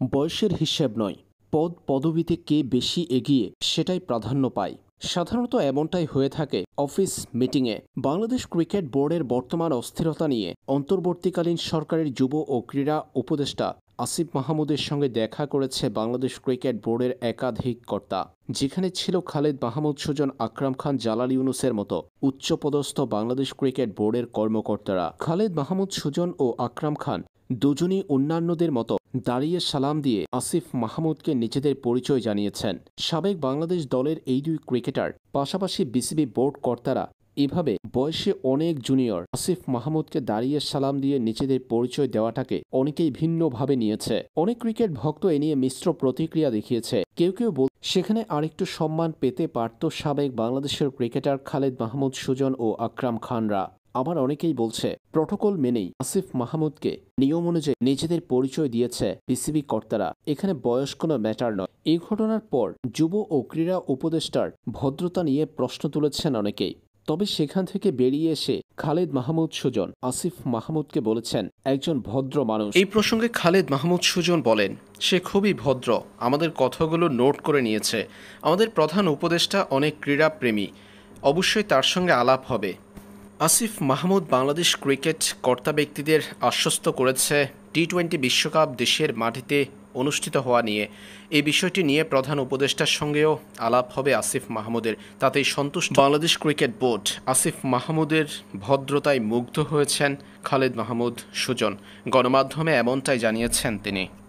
বয়সের হিসেব নয়, পদবিতে কে বেশি এগিয়ে সেটাই প্রাধান্য পায়। সাধারণত এমনটাই হয়ে থাকে অফিস মিটিংয়ে। বাংলাদেশ ক্রিকেট বোর্ডের বর্তমান অস্থিরতা নিয়ে অন্তর্বর্তীকালীন সরকারের যুব ও ক্রীড়া উপদেষ্টা আসিফ মাহমুদের সঙ্গে দেখা করেছে বাংলাদেশ ক্রিকেট বোর্ডের একাধিক কর্তা, যেখানে ছিল খালেদ মাহমুদ সুজন, আকরাম খান, জালাল ইউনুসের মতো উচ্চপদস্থ বাংলাদেশ ক্রিকেট বোর্ডের কর্মকর্তারা। খালেদ মাহমুদ সুজন ও আকরাম খান দুজনই অন্যান্যদের মতো দাঁড়িয়ে সালাম দিয়ে আসিফ মাহমুদকে নিজেদের পরিচয় জানিয়েছেন। সাবেক বাংলাদেশ দলের এই দুই ক্রিকেটার পাশাপাশি বিসিবি বোর্ড কর্তারা এভাবে বয়সে অনেক জুনিয়র আসিফ মাহমুদকে দাঁড়িয়ে সালাম দিয়ে নিজেদের পরিচয় দেওয়াটাকে অনেকেই ভিন্নভাবে নিয়েছে। অনেক ক্রিকেট ভক্ত এ নিয়ে মিশ্র প্রতিক্রিয়া দেখিয়েছে। কেউ কেউ সেখানে আরেকটু সম্মান পেতে পারত সাবেক বাংলাদেশের ক্রিকেটার খালেদ মাহমুদ সুজন ও আকরাম খানরা। আবার অনেকেই বলছে প্রটোকল মেনেই আসিফ মাহমুদকে নিয়ম অনুযায়ী নিজেদের পরিচয় দিয়েছে বিসিবি কর্তারা, এখানে বয়স কোনো ম্যাটার নয়। এই ঘটনার পর যুব ও ক্রীড়া উপদেষ্টার ভদ্রতা নিয়ে প্রশ্ন তুলেছেন অনেকেই। তবে সেখান থেকে বেরিয়ে এসে খালেদ মাহমুদ সুজন আসিফ মাহমুদকে বলেছেন একজন ভদ্র মানুষ। এই প্রসঙ্গে খালেদ মাহমুদ সুজন বলেন, সে খুবই ভদ্র, আমাদের কথাগুলো নোট করে নিয়েছে। আমাদের প্রধান উপদেষ্টা অনেক ক্রীড়া প্রেমী, অবশ্যই তার সঙ্গে আলাপ হবে। আসিফ মাহমুদ বাংলাদেশ ক্রিকেট কর্তা ব্যক্তিদের আশ্বস্ত করেছে টি-20 বিশ্বকাপ দেশের মাটিতে অনুষ্ঠিত হওয়া নিয়ে। এই বিষয়টি নিয়ে প্রধান উপদেষ্টার সঙ্গেও আলাপ হবে আসিফ মাহমুদের, তাতেই সন্তুষ্ট বাংলাদেশ ক্রিকেট বোর্ড। আসিফ মাহমুদের ভদ্রতায় মুগ্ধ হয়েছেন খালেদ মাহমুদ সুজন, গণমাধ্যমে এমনটাই জানিয়েছেন তিনি।